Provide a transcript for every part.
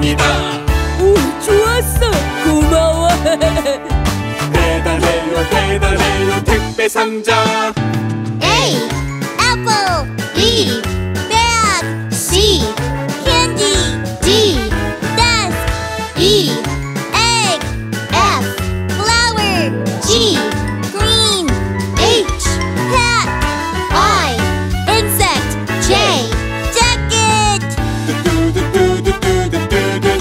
올라갑니다. 오, 좋았어. 고마워. 배달해요 배달해요 택배상자. A. Apple. B. Bag. C. Candy. D. Desk. E. Egg. F. Flower. G. Green. H. Hat. I. Insect. J. Jacket. 뚜두두두두두두두두.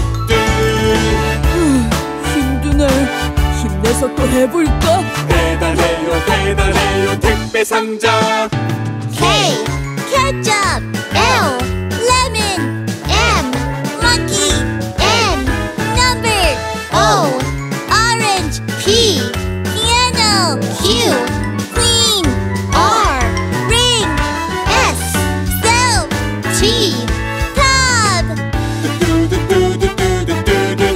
힘드네. 힘내서 또 해볼까? 배달해요 배달해요 택배상자. K. Ketchup. L. Lemon. M. Monkey. N. Number. O. Orange. P. Piano. Q. Queen. R. Ring. S. Cell. T. Tub. 뚜두두두두두두두.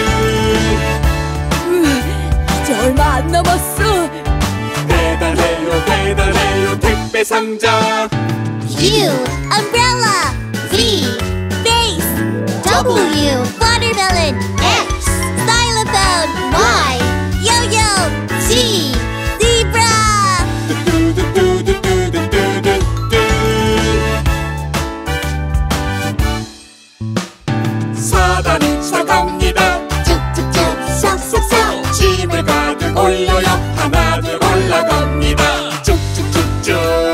이제 얼마 안 남았어. 배달해요 배달해요 택배상자. U. Umbrella. V. Vase. W. Watermelon. X. Xylophone. Y. Yoyo. Z. Zebra. 뚜두두두두두두두. 사다리차 갑니다. 쭉쭉쭉 쏙쏙쏙. 짐을 가득 올려요. 하나 둘 올라갑니다. 쭉쭉쭉쭉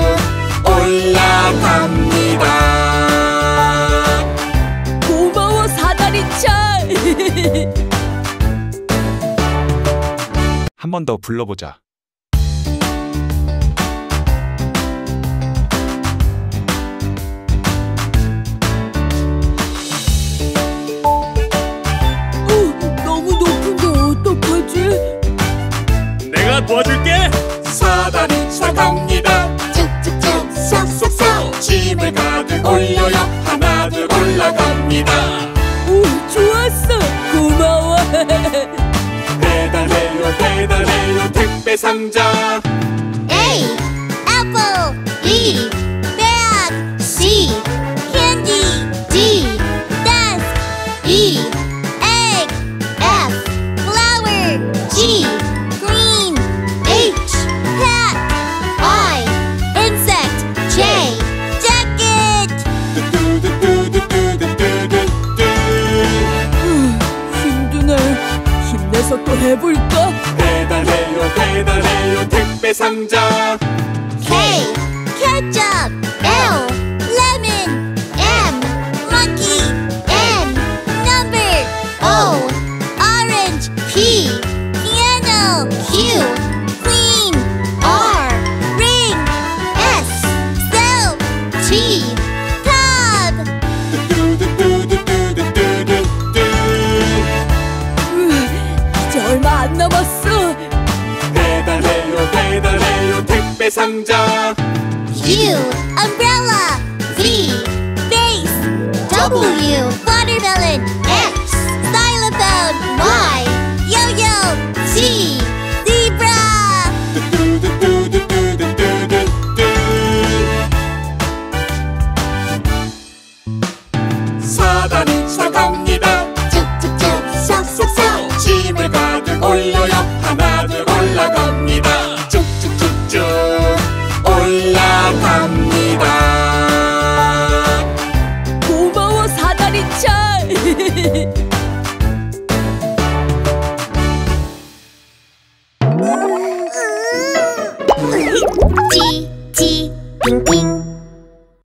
올라갑니다. 고마워, 사다리차. 한 번 더 불러보자. 너무 높은데 어떡하지? 내가 도와줄게. 사다리차 갑니다. 쭉쭉쭉 쏙쏙쏙. 짐을 가득 올려요. 하나 둘 올라갑니다. 오, 좋았어. 고마워. 배달해요 배달해요 택배상자. A. Apple. B. Bag. C. Candy. D. Desk. E. Egg. F. Flower. G. Green. H. Hat. I. Insect. J. Jacket. 뚜두두두두두두두. 힘드네. 힘내서 또 해볼까? 배달해요 배달해요 택배상자. K. Ketchup. L. Lemon. M. Monkey. N. Number. O. Orange. P. Piano. Q. Queen. R. Ring. S. Cell. T. Tub. 뚜두두두두두두두. 이제 얼마 안 남았어. 배달해요 배달해요 택배상자. U. Umbrella. V. Vase. W. Watermelon. X.